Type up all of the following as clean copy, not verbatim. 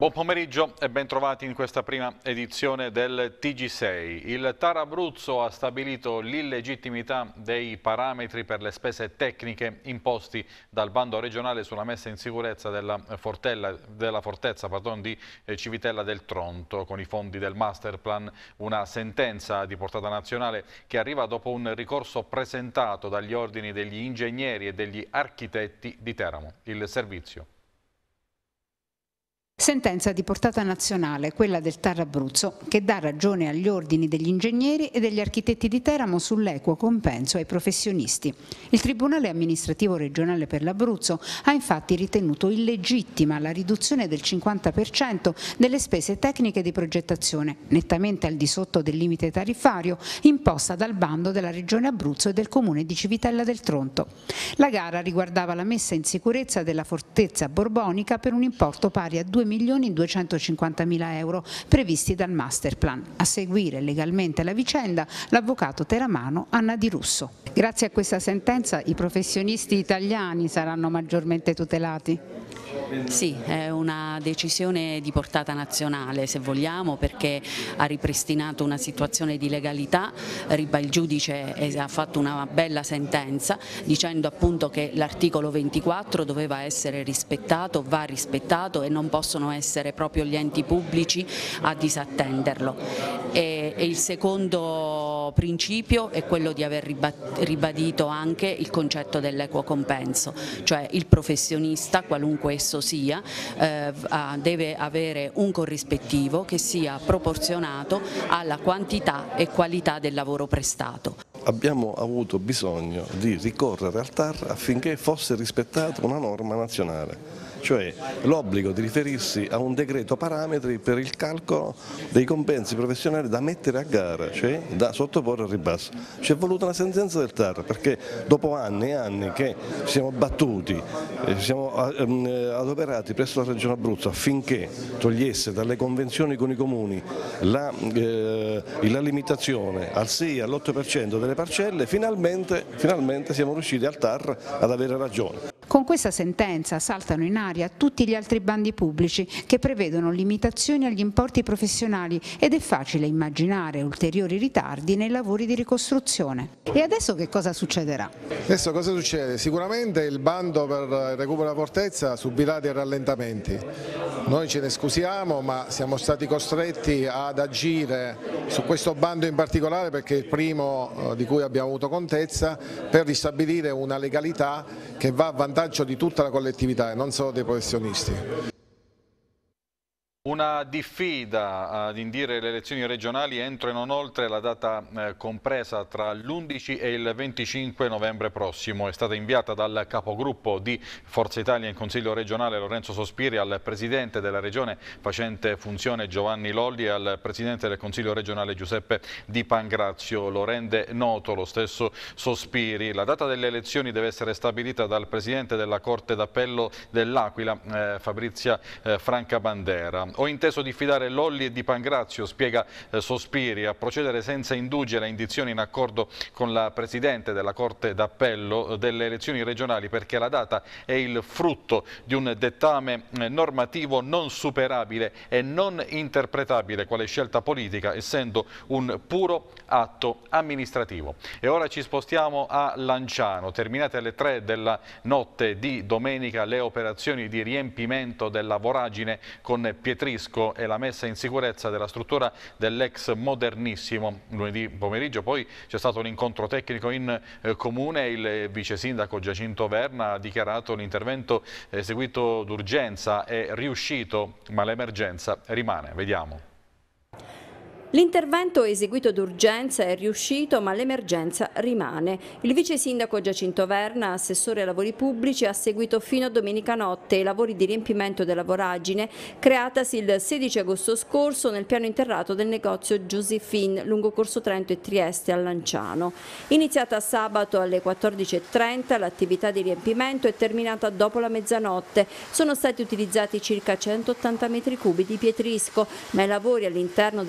Buon pomeriggio e ben trovati in questa prima edizione del TG6. Il TAR Abruzzo ha stabilito l'illegittimità dei parametri per le spese tecniche imposti dal bando regionale sulla messa in sicurezza della fortezza di Civitella del Tronto con i fondi del Masterplan, una sentenza di portata nazionale che arriva dopo un ricorso presentato dagli ordini degli ingegneri e degli architetti di Teramo. Il servizio. Sentenza di portata nazionale, quella del TAR Abruzzo, che dà ragione agli ordini degli ingegneri e degli architetti di Teramo sull'equo compenso ai professionisti. Il Tribunale amministrativo regionale per l'Abruzzo ha infatti ritenuto illegittima la riduzione del 50% delle spese tecniche di progettazione, nettamente al di sotto del limite tariffario imposta dal bando della Regione Abruzzo e del Comune di Civitella del Tronto. La gara riguardava la messa in sicurezza della fortezza borbonica per un importo pari a 2.250.000 euro previsti dal Masterplan. A seguire legalmente la vicenda l'avvocato teramano Anna Di Russo. Grazie a questa sentenza i professionisti italiani saranno maggiormente tutelati? Sì, è una decisione di portata nazionale, se vogliamo, perché ha ripristinato una situazione di legalità. Il giudice ha fatto una bella sentenza dicendo appunto che l'articolo 24 doveva essere rispettato, va rispettato e non possono essere proprio gli enti pubblici a disattenderlo. E il secondo principio è quello di aver ribadito anche il concetto dell'equo compenso, cioè il professionista, qualunque esso sia, deve avere un corrispettivo che sia proporzionato alla quantità e qualità del lavoro prestato. Abbiamo avuto bisogno di ricorrere al TAR affinché fosse rispettata una norma nazionale, cioè l'obbligo di riferirsi a un decreto parametri per il calcolo dei compensi professionali da mettere a gara, cioè da sottoporre al ribasso. Ci è voluta una sentenza del TAR perché dopo anni e anni che ci siamo battuti, siamo adoperati presso la Regione Abruzzo affinché togliesse dalle convenzioni con i comuni la limitazione al 6 e all'8% delle parcelle, finalmente siamo riusciti al TAR ad avere ragione. Con questa sentenza saltano in aria tutti gli altri bandi pubblici che prevedono limitazioni agli importi professionali ed è facile immaginare ulteriori ritardi nei lavori di ricostruzione. E adesso che cosa succederà? Adesso cosa succede? Sicuramente il bando per il recupero della fortezza subirà dei rallentamenti. Noi ce ne scusiamo, ma siamo stati costretti ad agire su questo bando in particolare perché è il primo di cui abbiamo avuto contezza per ristabilire una legalità che va a vantaggio di tutta la collettività e non solo dei professionisti. Una diffida ad indire le elezioni regionali entro e non oltre la data compresa tra l'11 e il 25 novembre prossimo. È stata inviata dal capogruppo di Forza Italia in Consiglio regionale Lorenzo Sospiri al Presidente della Regione facente funzione Giovanni Lolli e al Presidente del Consiglio regionale Giuseppe Di Pangrazio. Lo rende noto lo stesso Sospiri. La data delle elezioni deve essere stabilita dal Presidente della Corte d'Appello dell'Aquila, Fabrizia Francabandera. Ho inteso diffidare Lolli e Di Pangrazio, spiega Sospiri, a procedere senza indugi alle indizioni in accordo con la Presidente della Corte d'Appello delle elezioni regionali perché la data è il frutto di un dettame normativo non superabile e non interpretabile quale scelta politica, essendo un puro atto amministrativo. E ora ci spostiamo a Lanciano. Terminate alle 3 della notte di domenica le operazioni di riempimento della voragine con Pietrisco e la messa in sicurezza della struttura dell'ex Modernissimo. Lunedì pomeriggio poi c'è stato un incontro tecnico in comune, il vice sindaco Giacinto Verna ha dichiarato l'intervento eseguito d'urgenza è riuscito ma l'emergenza rimane. Vediamo. L'intervento eseguito d'urgenza è riuscito, ma l'emergenza rimane. Il vice sindaco Giacinto Verna, assessore ai lavori pubblici, ha seguito fino a domenica notte i lavori di riempimento della voragine creatasi il 16 agosto scorso nel piano interrato del negozio Josephine lungo Corso Trento e Trieste a Lanciano. Iniziata sabato alle 14:30, l'attività di riempimento è terminata dopo la mezzanotte. Sono stati utilizzati circa 180 metri cubi di pietrisco, ma i lavori all'interno dell'ex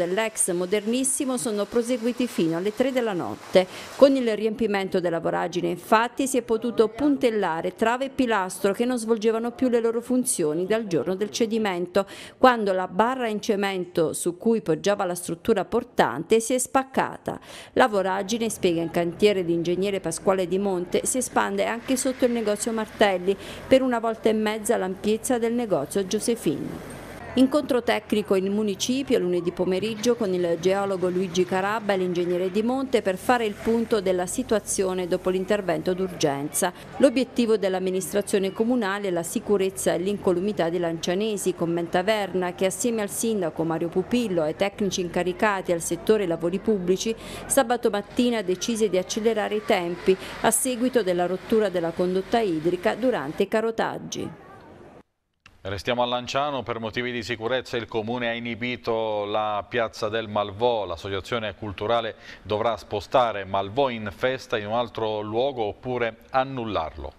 gas modernissimo sono proseguiti fino alle 3 della notte. Con il riempimento della voragine, infatti, si è potuto puntellare trave e pilastro che non svolgevano più le loro funzioni dal giorno del cedimento, quando la barra in cemento su cui poggiava la struttura portante si è spaccata. La voragine, spiega in cantiere l'ingegnere Pasquale Di Monte, si espande anche sotto il negozio Martelli, per una volta e mezza l'ampiezza del negozio Josephine. Incontro tecnico in municipio lunedì pomeriggio con il geologo Luigi Carabba e l'ingegnere Di Monte per fare il punto della situazione dopo l'intervento d'urgenza. L'obiettivo dell'amministrazione comunale è la sicurezza e l'incolumità dei lancianesi, commenta Verna, che assieme al sindaco Mario Pupillo e ai tecnici incaricati al settore lavori pubblici sabato mattina decise di accelerare i tempi a seguito della rottura della condotta idrica durante i carotaggi. Restiamo a Lanciano. Per motivi di sicurezza il Comune ha inibito la piazza del Malvò. L'associazione culturale dovrà spostare Malvò in festa in un altro luogo oppure annullarlo.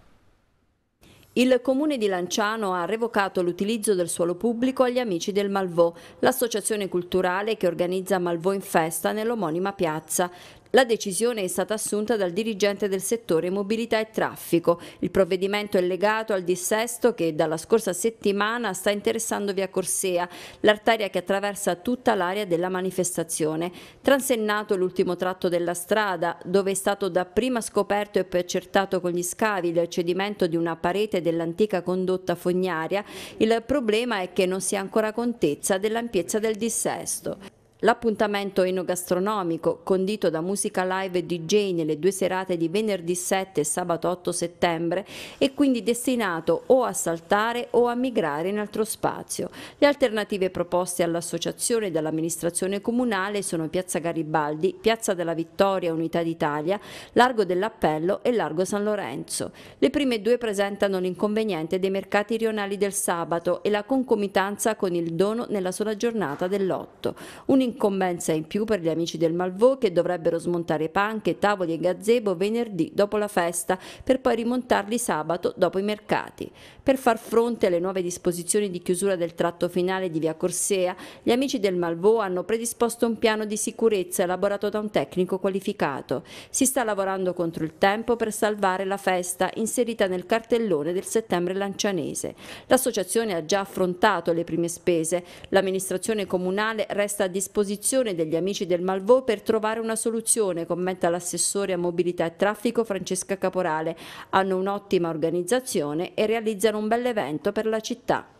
Il Comune di Lanciano ha revocato l'utilizzo del suolo pubblico agli amici del Malvò, l'associazione culturale che organizza Malvò in festa nell'omonima piazza. La decisione è stata assunta dal dirigente del settore mobilità e traffico. Il provvedimento è legato al dissesto che dalla scorsa settimana sta interessando via Corsea, l'arteria che attraversa tutta l'area della manifestazione. Transennato l'ultimo tratto della strada, dove è stato dapprima scoperto e poi accertato con gli scavi il cedimento di una parete dell'antica condotta fognaria, il problema è che non si ha ancora contezza dell'ampiezza del dissesto. L'appuntamento enogastronomico, condito da musica live e DJ nelle due serate di venerdì 7 e sabato 8 settembre, è quindi destinato o a saltare o a migrare in altro spazio. Le alternative proposte all'associazione e dall'amministrazione comunale sono Piazza Garibaldi, Piazza della Vittoria Unità d'Italia, Largo dell'Appello e Largo San Lorenzo. Le prime due presentano l'inconveniente dei mercati rionali del sabato e la concomitanza con il dono nella sola giornata dell'8. Un'incombenza in più per gli amici del Malvò che dovrebbero smontare panche, tavoli e gazebo venerdì dopo la festa per poi rimontarli sabato dopo i mercati. Per far fronte alle nuove disposizioni di chiusura del tratto finale di via Corsea, gli amici del Malvò hanno predisposto un piano di sicurezza elaborato da un tecnico qualificato. Si sta lavorando contro il tempo per salvare la festa inserita nel cartellone del settembre lancianese. L'associazione ha già affrontato le prime spese. L'amministrazione comunale resta a disposizione degli amici del Malvò per trovare una soluzione, commenta l'assessore a mobilità e traffico Francesca Caporale. Hanno un'ottima organizzazione e realizzano un bell'evento per la città.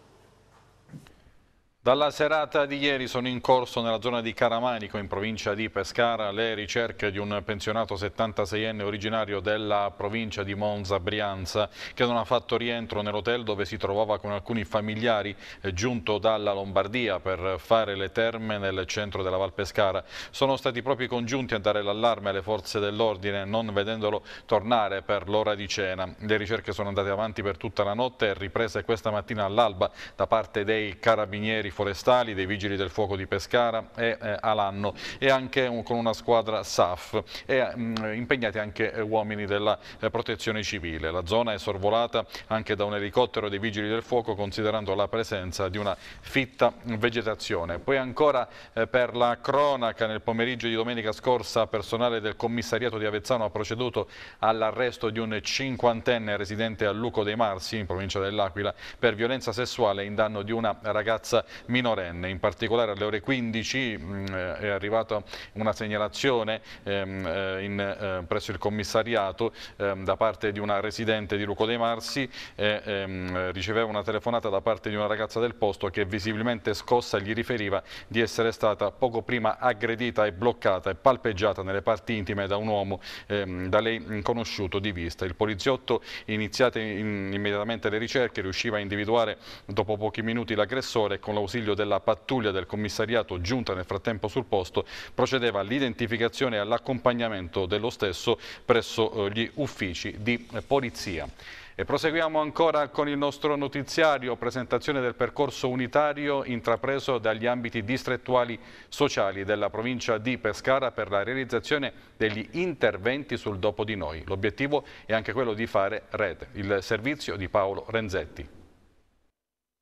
Dalla serata di ieri sono in corso nella zona di Caramanico, in provincia di Pescara, le ricerche di un pensionato 76enne originario della provincia di Monza, Brianza, che non ha fatto rientro nell'hotel dove si trovava con alcuni familiari, giunto dalla Lombardia per fare le terme nel centro della Val Pescara. Sono stati proprio i congiunti a dare l'allarme alle forze dell'ordine, non vedendolo tornare per l'ora di cena. Le ricerche sono andate avanti per tutta la notte e riprese questa mattina all'alba da parte dei carabinieri forestali, dei vigili del fuoco di Pescara e Alanno, e anche con una squadra SAF e impegnati anche uomini della protezione civile. La zona è sorvolata anche da un elicottero dei vigili del fuoco, considerando la presenza di una fitta vegetazione. Poi ancora per la cronaca, nel pomeriggio di domenica scorsa personale del commissariato di Avezzano ha proceduto all'arresto di un 50enne residente a Luco dei Marsi, in provincia dell'Aquila, per violenza sessuale in danno di una ragazza minorenne. In particolare alle ore 15 è arrivata una segnalazione presso il commissariato da parte di una residente di Luco dei Marsi, riceveva una telefonata da parte di una ragazza del posto che, visibilmente scossa, gli riferiva di essere stata poco prima aggredita e bloccata e palpeggiata nelle parti intime da un uomo da lei conosciuto di vista. Il poliziotto, iniziate immediatamente le ricerche, riusciva a individuare dopo pochi minuti l'aggressore e con l'ausilio della pattuglia del commissariato, giunta nel frattempo sul posto, procedeva all'identificazione e all'accompagnamento dello stesso presso gli uffici di polizia. E proseguiamo ancora con il nostro notiziario, presentazione del percorso unitario intrapreso dagli ambiti distrettuali sociali della provincia di Pescara per la realizzazione degli interventi sul dopo di noi. L'obiettivo è anche quello di fare rete. Il servizio di Paolo Renzetti.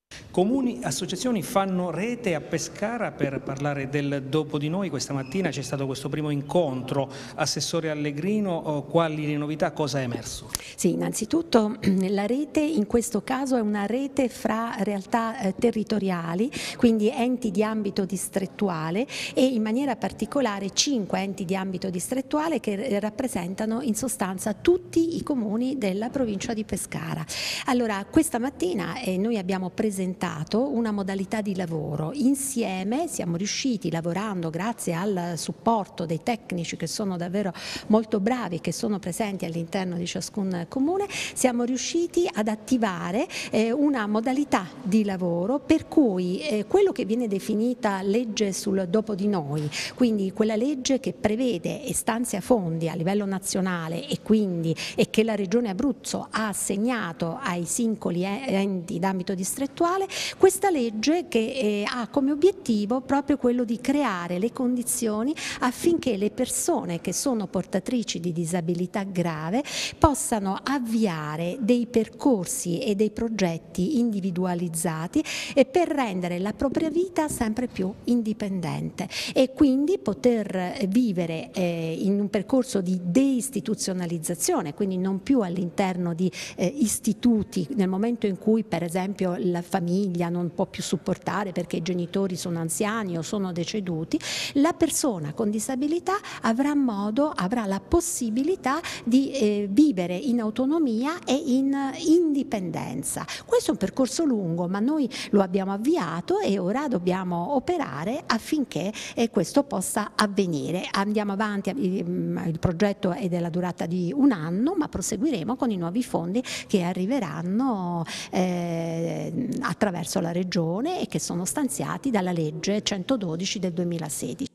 Comuni, associazioni fanno rete a Pescara per parlare del dopo di noi. Questa mattina c'è stato questo primo incontro. Assessore Allegrino, quali le novità, cosa è emerso? Sì, innanzitutto la rete in questo caso è una rete fra realtà territoriali, quindi enti di ambito distrettuale e in maniera particolare 5 enti di ambito distrettuale che rappresentano in sostanza tutti i comuni della provincia di Pescara. Allora, questa mattina noi abbiamo presentato una modalità di lavoro. Insieme siamo riusciti, lavorando grazie al supporto dei tecnici che sono davvero molto bravi, che sono presenti all'interno di ciascun comune, siamo riusciti ad attivare una modalità di lavoro per cui quello che viene definita legge sul dopo di noi, quindi quella legge che prevede e stanzia fondi a livello nazionale e che la Regione Abruzzo ha assegnato ai singoli enti d'ambito distrettuale, questa legge che ha come obiettivo proprio quello di creare le condizioni affinché le persone che sono portatrici di disabilità grave possano avviare dei percorsi e dei progetti individualizzati per rendere la propria vita sempre più indipendente e quindi poter vivere in un percorso di deistituzionalizzazione, quindi non più all'interno di istituti nel momento in cui per esempio la famiglia non può più supportare perché i genitori sono anziani o sono deceduti. La persona con disabilità avrà la possibilità di vivere in autonomia e in indipendenza. Questo è un percorso lungo, ma noi lo abbiamo avviato e ora dobbiamo operare affinché questo possa avvenire. Andiamo avanti, il progetto è della durata di 1 anno, ma proseguiremo con i nuovi fondi che arriveranno attraverso la Regione e che sono stanziati dalla legge 112 del 2016.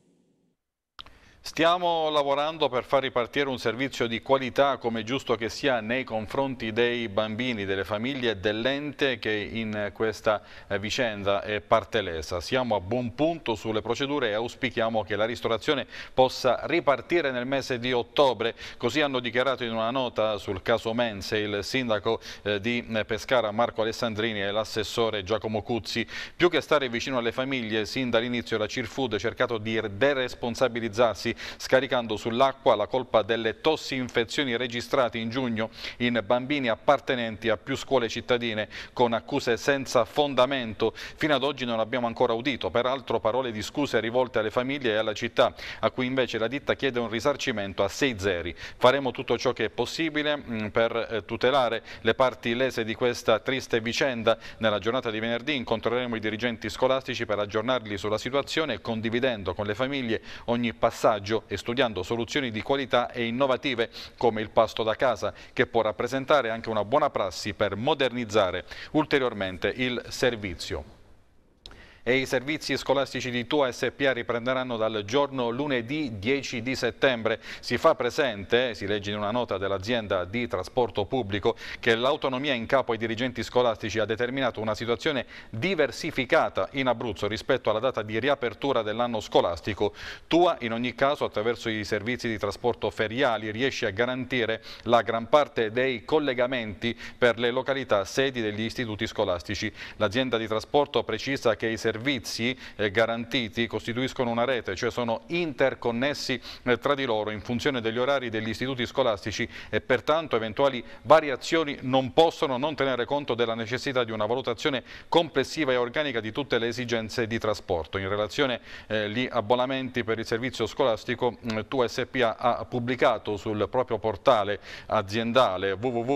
Stiamo lavorando per far ripartire un servizio di qualità, come è giusto che sia, nei confronti dei bambini, delle famiglie e dell'ente che in questa vicenda è parte lesa. Siamo a buon punto sulle procedure e auspichiamo che la ristorazione possa ripartire nel mese di ottobre. Così hanno dichiarato in una nota sul caso Mense il sindaco di Pescara Marco Alessandrini e l'assessore Giacomo Cuzzi. Più che stare vicino alle famiglie, sin dall'inizio la Cirfood ha cercato di deresponsabilizzarsi scaricando sull'acqua la colpa delle tossinfezioni registrate in giugno in bambini appartenenti a più scuole cittadine con accuse senza fondamento. Fino ad oggi non abbiamo ancora udito, peraltro, parole di scuse rivolte alle famiglie e alla città, a cui invece la ditta chiede un risarcimento a 6 zeri. Faremo tutto ciò che è possibile per tutelare le parti lese di questa triste vicenda. Nella giornata di venerdì incontreremo i dirigenti scolastici per aggiornarli sulla situazione, condividendo con le famiglie ogni passaggio e studiando soluzioni di qualità e innovative come il pasto da casa, che può rappresentare anche una buona prassi per modernizzare ulteriormente il servizio. E i servizi scolastici di Tua SPA riprenderanno dal giorno lunedì 10 di settembre. Si fa presente, si legge in una nota dell'azienda di trasporto pubblico, che l'autonomia in capo ai dirigenti scolastici ha determinato una situazione diversificata in Abruzzo rispetto alla data di riapertura dell'anno scolastico. Tua, in ogni caso, attraverso i servizi di trasporto feriali, riesce a garantire la gran parte dei collegamenti per le località sedi degli istituti scolastici. L'azienda di trasporto precisa che i servizi garantiti costituiscono una rete, cioè sono interconnessi tra di loro in funzione degli orari degli istituti scolastici e pertanto eventuali variazioni non possono non tenere conto della necessità di una valutazione complessiva e organica di tutte le esigenze di trasporto. In relazione agli abbonamenti per il servizio scolastico, Tua SPA ha pubblicato sul proprio portale aziendale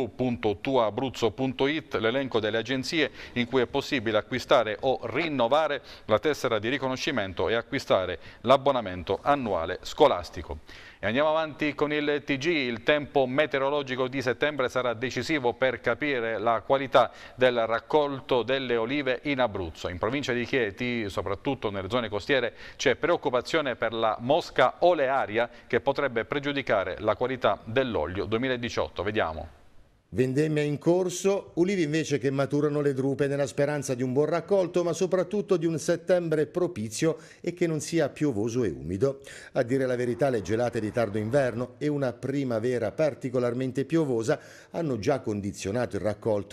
www.tuaabruzzo.it l'elenco delle agenzie in cui è possibile acquistare o rinnovare la tessera di riconoscimento e acquistare l'abbonamento annuale scolastico. E andiamo avanti con il TG. Il tempo meteorologico di settembre sarà decisivo per capire la qualità del raccolto delle olive in Abruzzo. In provincia di Chieti, soprattutto nelle zone costiere, c'è preoccupazione per la mosca olearia che potrebbe pregiudicare la qualità dell'olio 2018. Vediamo. Vendemmia in corso, ulivi invece che maturano le drupe nella speranza di un buon raccolto, ma soprattutto di un settembre propizio e che non sia piovoso e umido. A dire la verità, le gelate di tardo inverno e una primavera particolarmente piovosa hanno già condizionato il raccolto, che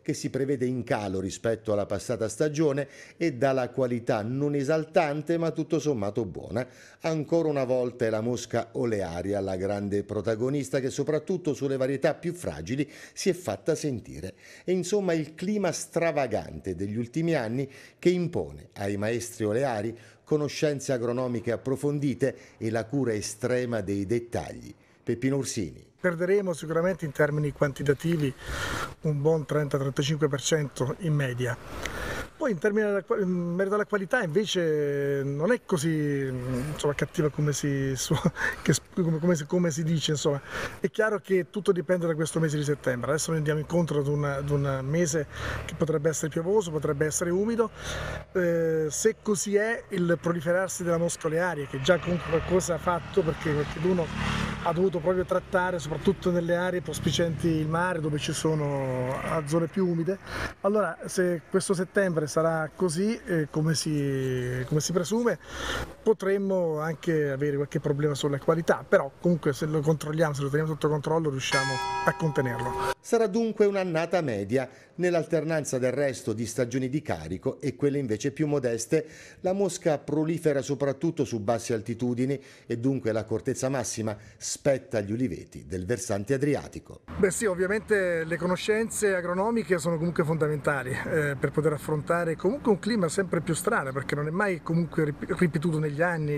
che si prevede in calo rispetto alla passata stagione e dalla qualità non esaltante ma tutto sommato buona. Ancora una volta è la mosca olearia la grande protagonista che soprattutto sulle varietà più fragili si è fatta sentire. E insomma il clima stravagante degli ultimi anni che impone ai maestri oleari conoscenze agronomiche approfondite e la cura estrema dei dettagli. Peppino Ursini. Perderemo sicuramente in termini quantitativi un buon 30-35% in media. Poi in merito alla qualità invece non è così cattiva come si dice. Insomma. È chiaro che tutto dipende da questo mese di settembre. Adesso noi andiamo incontro ad un mese che potrebbe essere piovoso, potrebbe essere umido. Se così è, il proliferarsi della mosca olearia, che già comunque qualcosa ha fatto, perché qualcuno ha dovuto proprio trattare soprattutto nelle aree prospicienti il mare, dove ci sono zone più umide. Allora se questo settembre sarà così come si presume, potremmo anche avere qualche problema sulla qualità, però comunque se lo controlliamo, se lo teniamo sotto controllo, riusciamo a contenerlo. Sarà dunque un'annata media nell'alternanza del resto di stagioni di carico e quelle invece più modeste. La mosca prolifera soprattutto su basse altitudini e dunque l'accortezza massima spetta agli uliveti del versante adriatico. Beh sì, ovviamente le conoscenze agronomiche sono comunque fondamentali per poter affrontare comunque un clima sempre più strano, perché non è mai comunque ripetuto negli anni.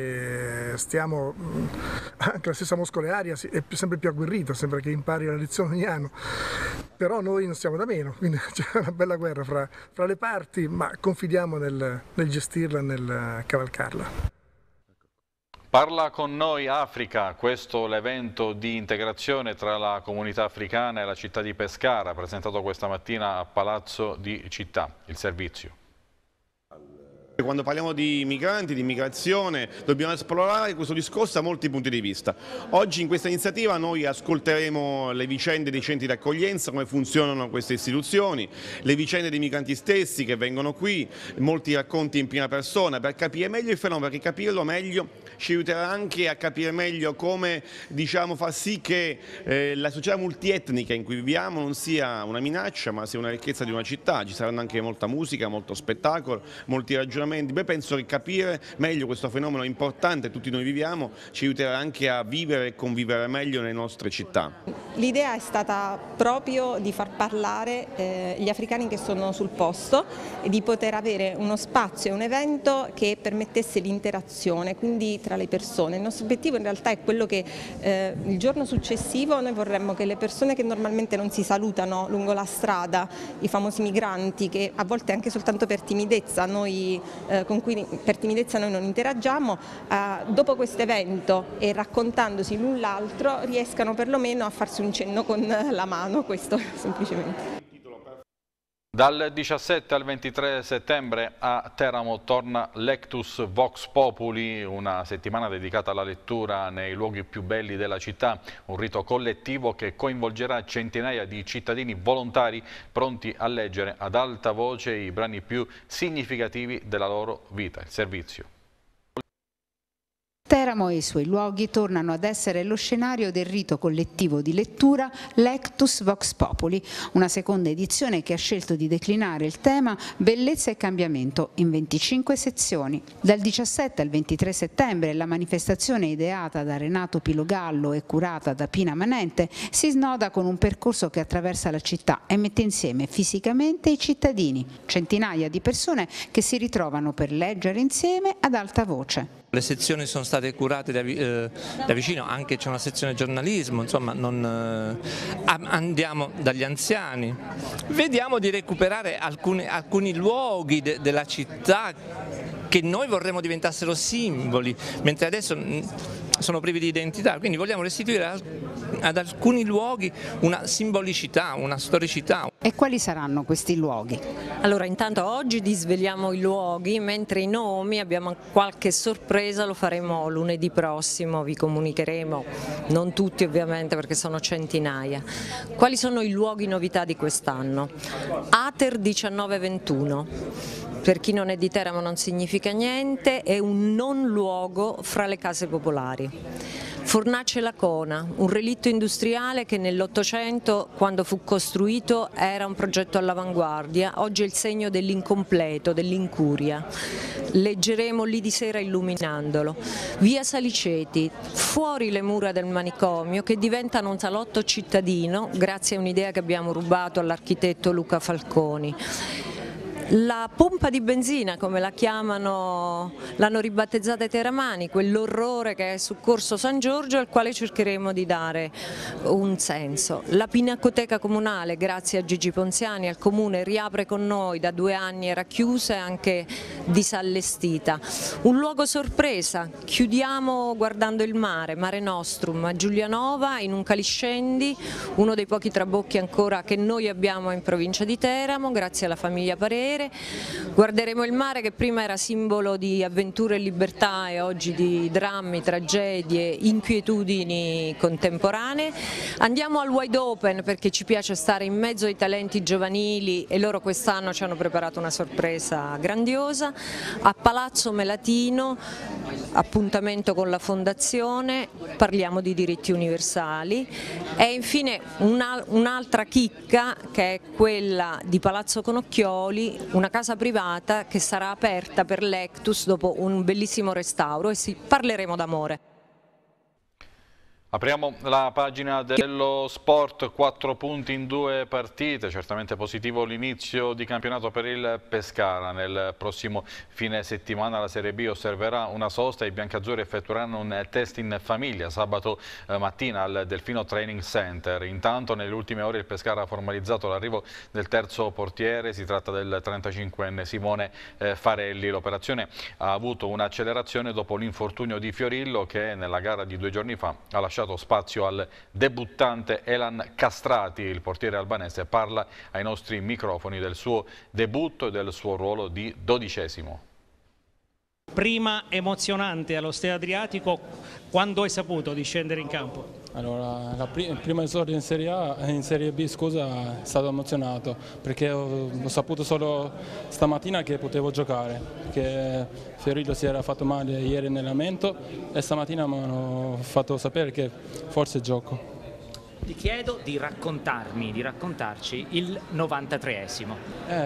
Anche la stessa mosca olearia è sempre più agguerrita, sembra che impari la lezione ogni anno, però noi non siamo da meno, quindi c'è una bella guerra fra le parti, ma confidiamo nel gestirla, nel cavalcarla. Parla con noi Africa, questo l'evento di integrazione tra la comunità africana e la città di Pescara, presentato questa mattina a Palazzo di Città, il servizio. Quando parliamo di migranti, di immigrazione, dobbiamo esplorare questo discorso da molti punti di vista. Oggi in questa iniziativa noi ascolteremo le vicende dei centri di accoglienza, come funzionano queste istituzioni, le vicende dei migranti stessi che vengono qui, molti racconti in prima persona per capire meglio il fenomeno, perché capirlo meglio ci aiuterà anche a capire meglio come far sì che la società multietnica in cui viviamo non sia una minaccia ma sia una ricchezza di una città. Ci saranno anche molta musica, molto spettacolo, molti ragionamenti. Beh, penso che capire meglio questo fenomeno importante, tutti noi viviamo, ci aiuterà anche a vivere e convivere meglio nelle nostre città. L'idea è stata proprio di far parlare gli africani che sono sul posto e di poter avere uno spazio e un evento che permettesse l'interazione, quindi tra le persone. Il nostro obiettivo in realtà è quello che il giorno successivo noi vorremmo che le persone che normalmente non si salutano lungo la strada, i famosi migranti che a volte anche soltanto per timidezza con cui per timidezza noi non interagiamo, dopo questo evento e raccontandosi l'un l'altro riescano perlomeno a farsi un cenno con la mano, questo semplicemente. Dal 17 al 23 settembre a Teramo torna Lectus Vox Populi, una settimana dedicata alla lettura nei luoghi più belli della città, un rito collettivo che coinvolgerà centinaia di cittadini volontari pronti a leggere ad alta voce i brani più significativi della loro vita. Il servizio. Teramo e i suoi luoghi tornano ad essere lo scenario del rito collettivo di lettura Lectus Vox Populi, una seconda edizione che ha scelto di declinare il tema Bellezza e cambiamento in 25 sezioni. Dal 17 al 23 settembre la manifestazione ideata da Renato Pilogallo e curata da Pina Manente si snoda con un percorso che attraversa la città e mette insieme fisicamente i cittadini, centinaia di persone che si ritrovano per leggere insieme ad alta voce. Le sezioni sono state curate da vicino, anche c'è una sezione giornalismo, insomma andiamo dagli anziani, vediamo di recuperare alcuni luoghi della città che noi vorremmo diventassero simboli, mentre adesso sono privi di identità, quindi vogliamo restituire ad alcuni luoghi una simbolicità, una storicità. E quali saranno questi luoghi? Allora, intanto oggi disveliamo i luoghi, mentre i nomi abbiamo qualche sorpresa, lo faremo lunedì prossimo, vi comunicheremo, non tutti ovviamente perché sono centinaia. Quali sono i luoghi novità di quest'anno? Ater 1921. per chi non è di Teramo non significa niente, è un non luogo fra le case popolari. Fornace Lacona, un relitto industriale che nell'800, quando fu costruito, era un progetto all'avanguardia, oggi è il segno dell'incompleto, dell'incuria. Leggeremo lì di sera illuminandolo. Via Saliceti, fuori le mura del manicomio, che diventano un salotto cittadino grazie a un'idea che abbiamo rubato all'architetto Luca Falconi. La pompa di benzina, come la chiamano, l'hanno ribattezzata i teramani, quell'orrore che è su Corso San Giorgio al quale cercheremo di dare un senso. La Pinacoteca Comunale, grazie a Gigi Ponziani, al Comune, riapre con noi, da 2 anni era chiusa e anche disallestita. Un luogo sorpresa, chiudiamo guardando il mare, Mare Nostrum, a Giulianova, in un caliscendi, uno dei pochi trabocchi ancora che noi abbiamo in provincia di Teramo, grazie alla famiglia Parere. Guarderemo il mare che prima era simbolo di avventure e libertà e oggi di drammi, tragedie, inquietudini contemporanee. Andiamo al Wide Open perché ci piace stare in mezzo ai talenti giovanili e loro quest'anno ci hanno preparato una sorpresa grandiosa. A Palazzo Melatino, appuntamento con la Fondazione, parliamo di diritti universali e infine un'altra chicca che è quella di Palazzo Conocchioli, una casa privata che sarà aperta per l'Ectus dopo un bellissimo restauro e parleremo d'amore. Apriamo la pagina dello sport, 4 punti in 2 partite, certamente positivo l'inizio di campionato per il Pescara. Nel prossimo fine settimana la Serie B osserverà una sosta e i biancazzurri effettueranno un test in famiglia sabato mattina al Delfino Training Center. Intanto nelle ultime ore il Pescara ha formalizzato l'arrivo del terzo portiere, si tratta del 35enne Simone Farelli. L'operazione ha avuto un'accelerazione dopo l'infortunio di Fiorillo che nella gara di 2 giorni fa ha lasciato spazio al debuttante Elan Castrati. Il portiere albanese parla ai nostri microfoni del suo debutto e del suo ruolo di 12°. Prima emozionante allo Stadio Adriatico, quando hai saputo di scendere in campo? Allora, il primo esordio in Serie A, in Serie B, scusa, è stato emozionato perché ho saputo solo stamattina che potevo giocare, che Fiorillo si era fatto male ieri in allenamento e stamattina mi hanno fatto sapere che forse gioco. Ti chiedo di raccontarci il 93esimo.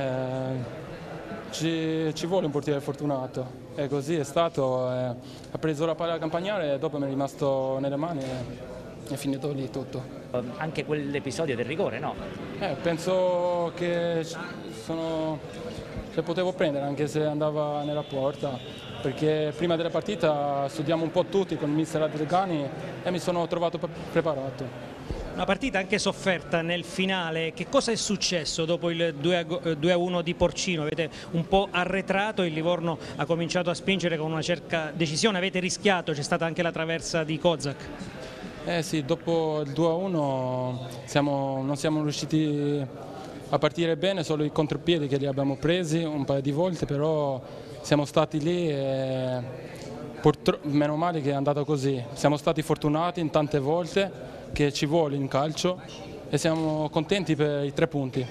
Ci vuole un portiere fortunato e così è stato, ha preso la palla da campagnare e dopo mi è rimasto nelle mani e è finito lì tutto. Anche quell'episodio del rigore, no? Penso che potevo prendere anche se andava nella porta, perché prima della partita studiamo un po' tutti con il mister Adregani e mi sono trovato preparato. Una partita anche sofferta nel finale, che cosa è successo dopo il 2-1 di Porcino? Avete un po' arretrato, il Livorno ha cominciato a spingere con una certa decisione, avete rischiato, c'è stata anche la traversa di Kozak. Sì, dopo il 2-1 non siamo riusciti a partire bene, solo i contropiedi che li abbiamo presi un paio di volte, però siamo stati lì e meno male che è andato così. Siamo stati fortunati in tante volte che ci vuole in calcio e siamo contenti per i 3 punti.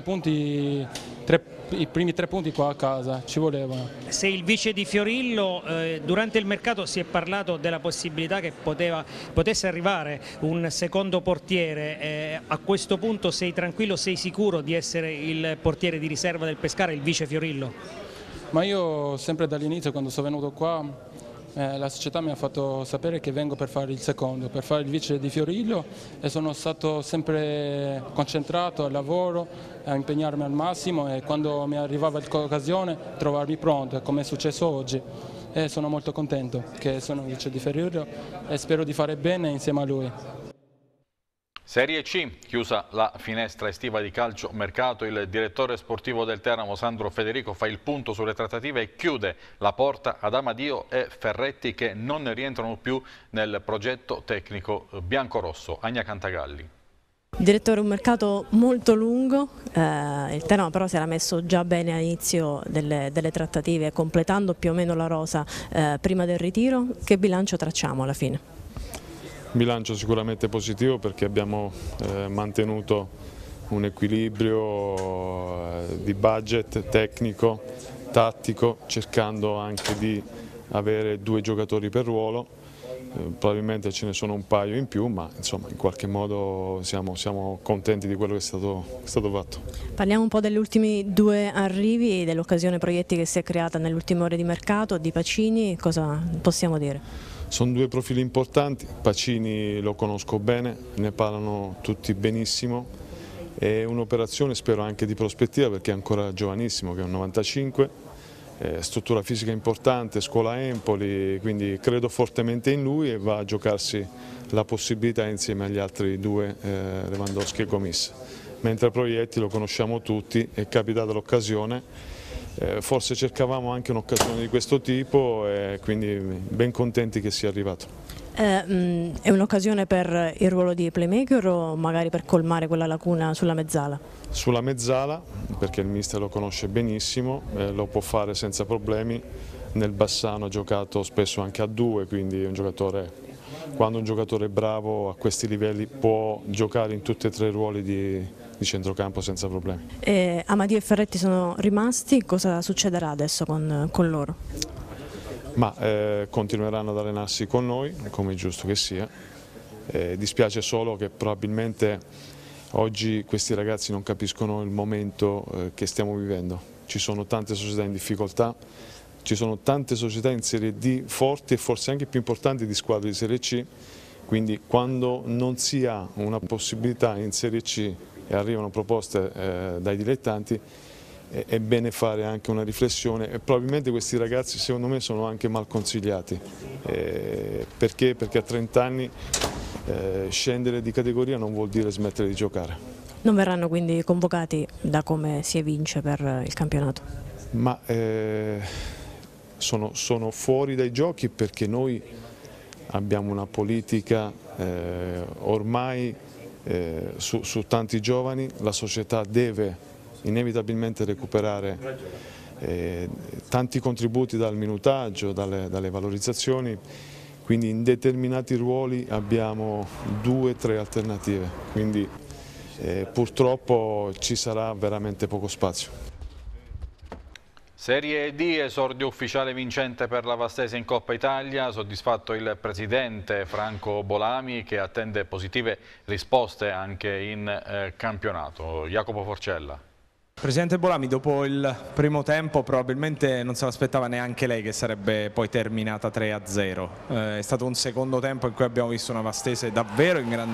I primi 3 punti qua a casa ci volevano. Sei il vice di Fiorillo, durante il mercato si è parlato della possibilità che potesse arrivare un secondo portiere, a questo punto sei tranquillo, sei sicuro di essere il portiere di riserva del Pescara, il vice Fiorillo? Ma io sempre dall'inizio, quando sono venuto qua, la società mi ha fatto sapere che vengo per fare il secondo, per fare il vice di Fiorillo e sono stato sempre concentrato al lavoro, a impegnarmi al massimo e quando mi arrivava l'occasione trovarmi pronto, come è successo oggi. E sono molto contento che sono vice di Fiorillo e spero di fare bene insieme a lui. Serie C, chiusa la finestra estiva di calcio mercato, il direttore sportivo del Teramo Sandro Federico fa il punto sulle trattative e chiude la porta ad Amadio e Ferretti che non rientrano più nel progetto tecnico biancorosso. Agna Cantagalli. Direttore, un mercato molto lungo, il Teramo però si era messo già bene all'inizio delle trattative, completando più o meno la rosa prima del ritiro. Che bilancio tracciamo alla fine? Bilancio sicuramente positivo perché abbiamo mantenuto un equilibrio di budget tecnico tattico, cercando anche di avere 2 giocatori per ruolo. Probabilmente ce ne sono un paio in più, ma insomma in qualche modo siamo contenti di quello che è stato fatto. Parliamo un po' degli ultimi 2 arrivi, dell'occasione Proietti che si è creata nelle ultime ore di mercato, di Pacini, cosa possiamo dire? Sono 2 profili importanti, Pacini lo conosco bene, ne parlano tutti benissimo, è un'operazione spero anche di prospettiva perché è ancora giovanissimo, che è un 95. Struttura fisica importante, scuola Empoli, quindi credo fortemente in lui e va a giocarsi la possibilità insieme agli altri 2, Lewandowski e Gomis. Mentre Proietti lo conosciamo tutti, è capitata l'occasione, forse cercavamo anche un'occasione di questo tipo e quindi ben contenti che sia arrivato. È un'occasione per il ruolo di playmaker o magari per colmare quella lacuna sulla mezzala? Sulla mezzala, perché il mister lo conosce benissimo, lo può fare senza problemi. Nel Bassano ha giocato spesso anche a 2, quindi è un giocatore, quando un giocatore è bravo a questi livelli può giocare in tutti e 3 i ruoli di centrocampo senza problemi. Amadio e Ferretti sono rimasti, cosa succederà adesso con loro? Ma continueranno ad allenarsi con noi, come è giusto che sia. Dispiace solo che probabilmente oggi questi ragazzi non capiscono il momento che stiamo vivendo. Ci sono tante società in difficoltà, ci sono tante società in Serie D forti e forse anche più importanti di squadre di Serie C, quindi quando non si ha una possibilità in Serie C e arrivano proposte dai dilettanti, è bene fare anche una riflessione e probabilmente questi ragazzi secondo me sono anche mal consigliati. Perché? Perché a 30 anni scendere di categoria non vuol dire smettere di giocare. Non verranno quindi convocati da come si evince per il campionato? Ma sono fuori dai giochi perché noi abbiamo una politica ormai su tanti giovani, la società deve inevitabilmente recuperare tanti contributi dal minutaggio, dalle valorizzazioni, quindi in determinati ruoli abbiamo 2-3 alternative, quindi purtroppo ci sarà veramente poco spazio. Serie D, esordio ufficiale vincente per la Vastese in Coppa Italia, soddisfatto il presidente Franco Bolami che attende positive risposte anche in campionato. Jacopo Forcella. Presidente Bolami, dopo il primo tempo probabilmente non se l'aspettava neanche lei che sarebbe poi terminata 3-0. È stato un secondo tempo in cui abbiamo visto una Vastese davvero in grande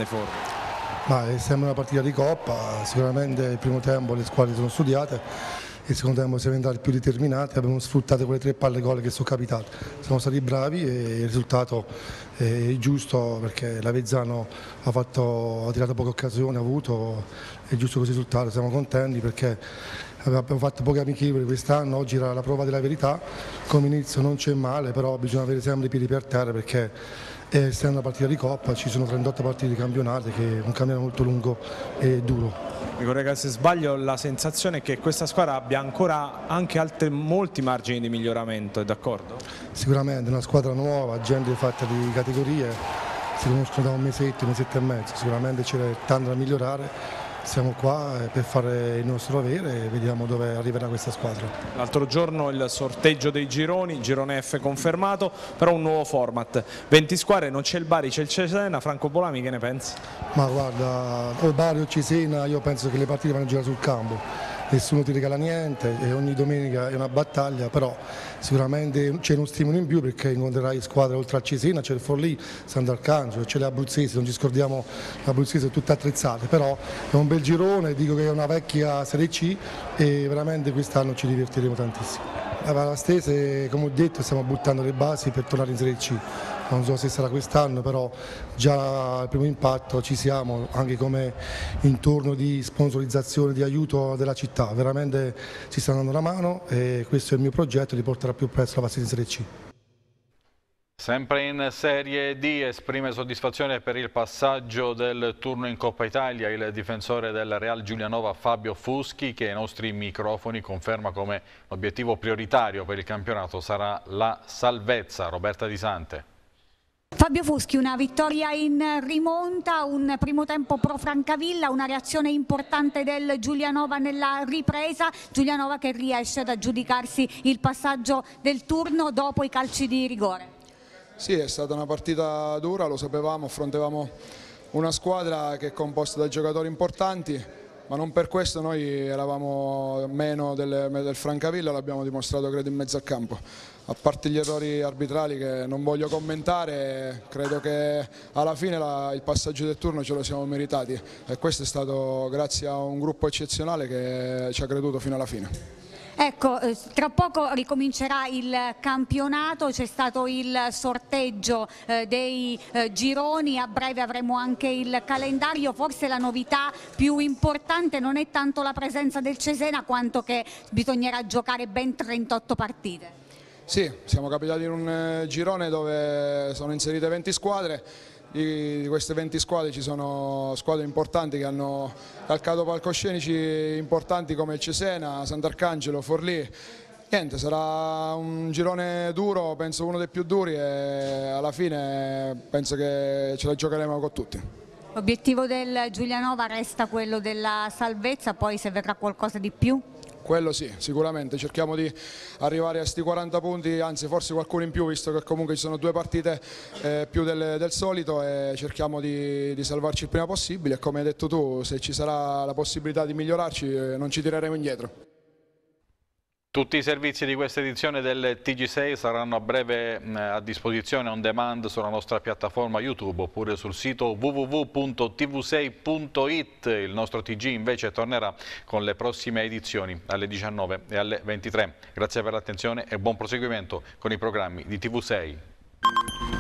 forma. Sembra una partita di Coppa, sicuramente il primo tempo le squadre sono studiate. Il secondo tempo siamo diventati più determinati, abbiamo sfruttato quelle 3 palle gol che sono capitate. Siamo stati bravi e il risultato è giusto perché l'Avezzano ha tirato poche occasioni, ha avuto, è giusto così il risultato, siamo contenti perché abbiamo fatto poche amichevoli quest'anno, oggi era la prova della verità, come inizio non c'è male, però bisogna avere sempre i piedi per terra perché essendo una partita di Coppa ci sono 38 partite di campionato che è un cammino molto lungo e duro. Mi corregga se sbaglio, la sensazione è che questa squadra abbia ancora anche molti margini di miglioramento, è d'accordo? Sicuramente, una squadra nuova, gente fatta di categorie, si conoscono da un mesetto e mezzo, sicuramente c'è tanto da migliorare. Siamo qua per fare il nostro dovere e vediamo dove arriverà questa squadra. L'altro giorno il sorteggio dei gironi, girone F confermato, però un nuovo format. 20 squadre, non c'è il Bari, c'è il Cesena. Franco Bolami, che ne pensi? Ma guarda, o Bari o Cesena, io penso che le partite vanno a girare sul campo. Nessuno ti regala niente e ogni domenica è una battaglia, però sicuramente c'è uno stimolo in più perché incontrerai squadre oltre a Cesena, c'è il Forlì, Sant'Arcangelo, c'è le Abruzzesi, non ci scordiamo, le Abruzzesi sono tutte attrezzate, però è un bel girone, dico che è una vecchia Serie C e veramente quest'anno ci divertiremo tantissimo. La Vastese, come ho detto, stiamo buttando le basi per tornare in Serie C. Non so se sarà quest'anno, però già al primo impatto ci siamo, anche come intorno di sponsorizzazione, di aiuto della città. Veramente ci stanno dando una mano e questo è il mio progetto di portare più presto la Vastese in Serie C. Sempre in Serie D esprime soddisfazione per il passaggio del turno in Coppa Italia il difensore del Real Giulianova Fabio Fuschi, che ai nostri microfoni conferma come l'obiettivo prioritario per il campionato sarà la salvezza. Roberta Di Sante. Fabio Fuschi, una vittoria in rimonta, un primo tempo pro Francavilla, una reazione importante del Giulianova nella ripresa, Giulianova che riesce ad aggiudicarsi il passaggio del turno dopo i calci di rigore. Sì, è stata una partita dura, lo sapevamo, affrontavamo una squadra che è composta da giocatori importanti, ma non per questo noi eravamo meno del Francavilla, l'abbiamo dimostrato credo in mezzo al campo. A parte gli errori arbitrali che non voglio commentare, credo che alla fine il passaggio del turno ce lo siamo meritati e questo è stato grazie a un gruppo eccezionale che ci ha creduto fino alla fine. Ecco, tra poco ricomincerà il campionato, c'è stato il sorteggio dei gironi, a breve avremo anche il calendario, forse la novità più importante non è tanto la presenza del Cesena quanto che bisognerà giocare ben 38 partite. Sì, siamo capitati in un girone dove sono inserite 20 squadre. Di queste 20 squadre ci sono squadre importanti che hanno calcato palcoscenici importanti come il Cesena, Sant'Arcangelo, Forlì. Niente, sarà un girone duro, penso uno dei più duri e alla fine penso che ce la giocheremo con tutti. L'obiettivo del Giulianova resta quello della salvezza, poi se verrà qualcosa di più? Quello sì, sicuramente, cerchiamo di arrivare a sti 40 punti, anzi forse qualcuno in più, visto che comunque ci sono 2 partite più del solito e cerchiamo di salvarci il prima possibile e come hai detto tu, se ci sarà la possibilità di migliorarci non ci tireremo indietro. Tutti i servizi di questa edizione del TG6 saranno a breve a disposizione on demand sulla nostra piattaforma YouTube oppure sul sito www.tv6.it. Il nostro TG invece tornerà con le prossime edizioni alle 19 e alle 23. Grazie per l'attenzione e buon proseguimento con i programmi di TV6.